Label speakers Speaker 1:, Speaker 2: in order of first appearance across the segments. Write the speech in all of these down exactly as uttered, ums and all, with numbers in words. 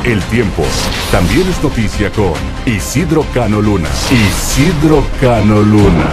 Speaker 1: El tiempo también es noticia con Isidro Cano Luna. Isidro Cano Luna.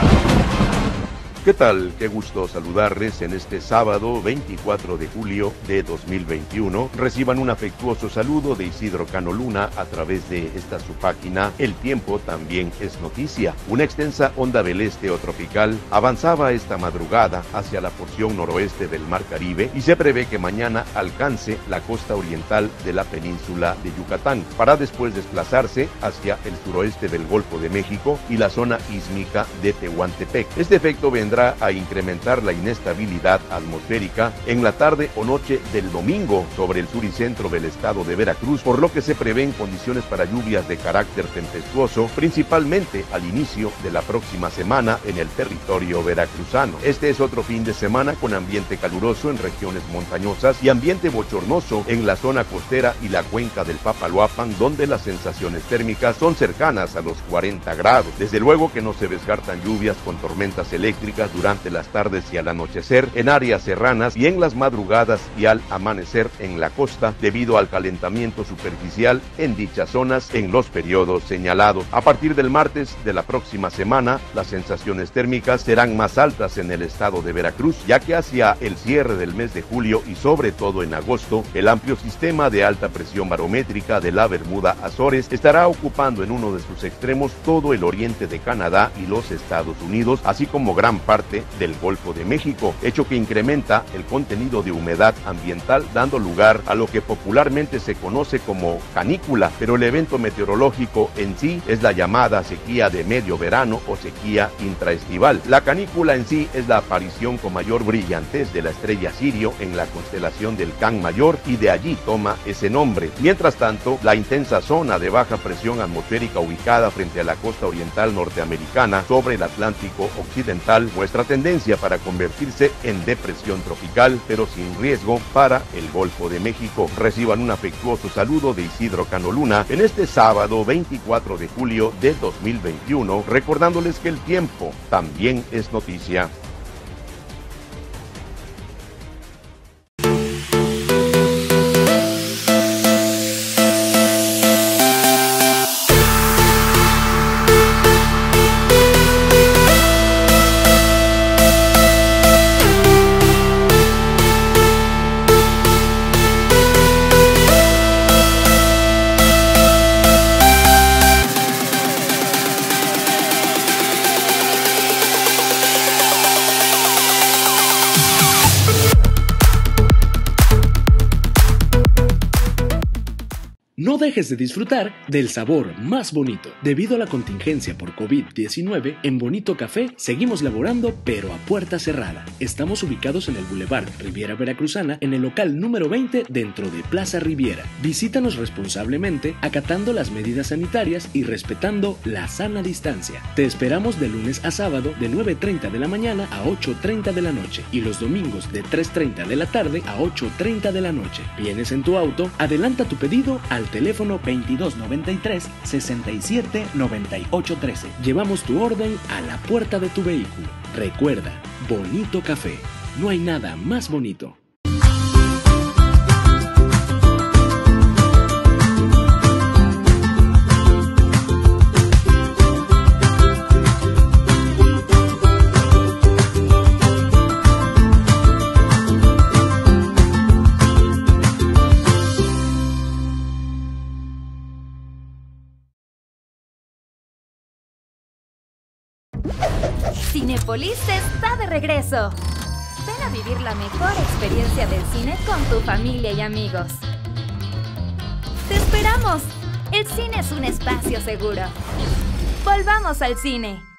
Speaker 2: ¿Qué tal? Qué gusto saludarles en este sábado veinticuatro de julio de dos mil veintiuno. Reciban un afectuoso saludo de Isidro Cano Luna a través de esta su página. El tiempo también es noticia. Una extensa onda del este o tropical avanzaba esta madrugada hacia la porción noroeste del Mar Caribe y se prevé que mañana alcance la costa oriental de la península de Yucatán para después desplazarse hacia el suroeste del Golfo de México y la zona ísmica de Tehuantepec. Este efecto vendrá a incrementar la inestabilidad atmosférica en la tarde o noche del domingo sobre el sur y centro del estado de Veracruz, por lo que se prevén condiciones para lluvias de carácter tempestuoso, principalmente al inicio de la próxima semana en el territorio veracruzano. Este es otro fin de semana con ambiente caluroso en regiones montañosas y ambiente bochornoso en la zona costera y la cuenca del Papaloapan, donde las sensaciones térmicas son cercanas a los cuarenta grados. Desde luego que no se descartan lluvias con tormentas eléctricas durante las tardes y al anochecer en áreas serranas y en las madrugadas y al amanecer en la costa debido al calentamiento superficial en dichas zonas en los periodos señalados. A partir del martes de la próxima semana, las sensaciones térmicas serán más altas en el estado de Veracruz, ya que hacia el cierre del mes de julio y sobre todo en agosto, el amplio sistema de alta presión barométrica de la Bermuda Azores estará ocupando en uno de sus extremos todo el oriente de Canadá y los Estados Unidos, así como gran parte del Golfo de México, hecho que incrementa el contenido de humedad ambiental, dando lugar a lo que popularmente se conoce como canícula, pero el evento meteorológico en sí es la llamada sequía de medio verano o sequía intraestival. La canícula en sí es la aparición con mayor brillantez de la estrella Sirio en la constelación del Can Mayor y de allí toma ese nombre. Mientras tanto, la intensa zona de baja presión atmosférica ubicada frente a la costa oriental norteamericana sobre el Atlántico Occidental muestra tendencia para convertirse en depresión tropical, pero sin riesgo para el Golfo de México. Reciban un afectuoso saludo de Isidro Cano Luna en este sábado veinticuatro de julio de dos mil veintiuno, recordándoles que el tiempo también es noticia.
Speaker 3: No dejes de disfrutar del sabor más bonito. Debido a la contingencia por COVID diecinueve, en Bonito Café seguimos laborando pero a puerta cerrada. Estamos ubicados en el Boulevard Riviera Veracruzana, en el local número veinte dentro de Plaza Riviera. Visítanos responsablemente, acatando las medidas sanitarias y respetando la sana distancia. Te esperamos de lunes a sábado de nueve treinta de la mañana a ocho treinta de la noche y los domingos de tres treinta de la tarde a ocho treinta de la noche. ¿Vienes en tu auto? Adelanta tu pedido al teléfono veintidós noventa y tres, sesenta y siete, noventa y ocho trece. Llevamos tu orden a la puerta de tu vehículo. Recuerda, Bonito Café. No hay nada más bonito.
Speaker 4: Cinépolis está de regreso. Ven a vivir la mejor experiencia del cine con tu familia y amigos. ¡Te esperamos! El cine es un espacio seguro. Volvamos al cine.